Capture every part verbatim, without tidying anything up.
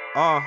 Uh.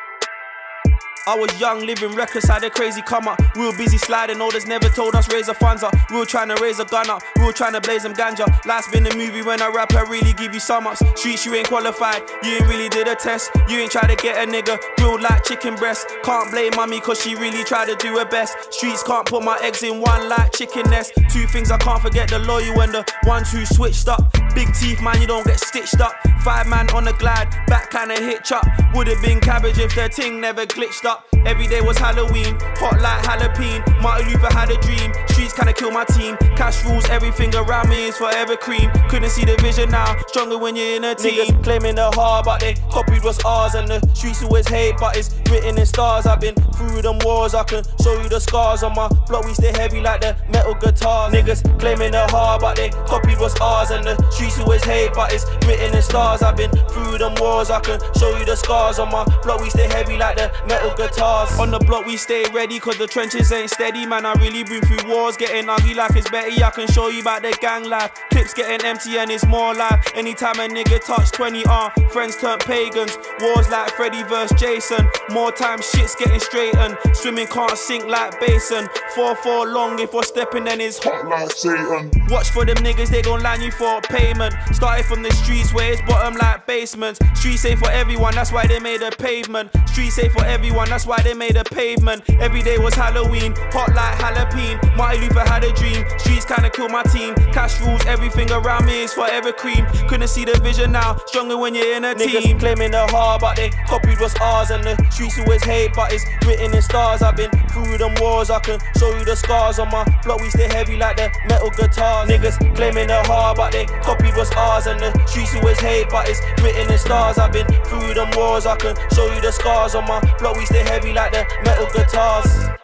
I was young, living reckless, had a crazy come up. We were busy sliding, orders never told us raise the funds up. We were trying to raise a gun up, we were trying to blaze them ganja. Life's been a movie, when I rap I really give you sum ups. Streets you ain't qualified, you ain't really did a test. You ain't tried to get a nigga grilled like chicken breast. Can't blame mummy cause she really tried to do her best. Streets can't put my eggs in one like chicken nest. Two things I can't forget, the loyal and the ones who switched up. Big teeth man, you don't get stitched up. Five man on the glide, back kinda hitch up. Would've been cabbage if the ting never glitched up. Every day was Halloween, hot like jalapeno. Martin Luther had a dream, streets kinda kill my team. Cash rules, everything around me is forever cream. Couldn't see the vision now, stronger when you're in a team. Niggas claiming the hard, but they copied what's ours. And the streets always hate, but it's written in stars. I've been through them wars, I can show you the scars. On my block we stay heavy like the metal guitars. Niggas claiming the hard, but they copied what's ours. And the streets always hate, but it's written in stars. I've been through them wars, I can show you the scars. On my block we stay heavy like the metal guitars. On the block we stay ready cause the trenches ain't steady. Man, I really been through wars, getting ugly like it's Betty. I can show you about the gang life, clips getting empty and it's more life. Anytime a nigga touch twenty, uh, friends turn pagans. Wars like Freddy versus Jason, more time shit's getting straightened. Swimming can't sink like basin. Four four long if we're stepping then it's hot like Satan. Watch for them niggas, they gon' line you for a payment. Started from the streets where it's bottom like basements. Streets safe for everyone, that's why they made a pavement. Streets safe for everyone, that's why they made a pavement. Every day was Halloween, hot like jalapeno. Martin Luther had a dream, streets kinda killed my team. Cash rules, everything around me is forever cream. Couldn't see the vision now, stronger when you're in a team. Niggas claiming the hard, but they copied what's ours. And the streets always hate, but it's written in stars. I've been through them wars, I can show you the scars. On my block we stay heavy like the metal guitars. Niggas claiming the hard, but they copied what's ours. And the streets always hate, but it's written in stars. I've been through them wars, I can show you the scars. On my block we stay heavy like the metal guitars.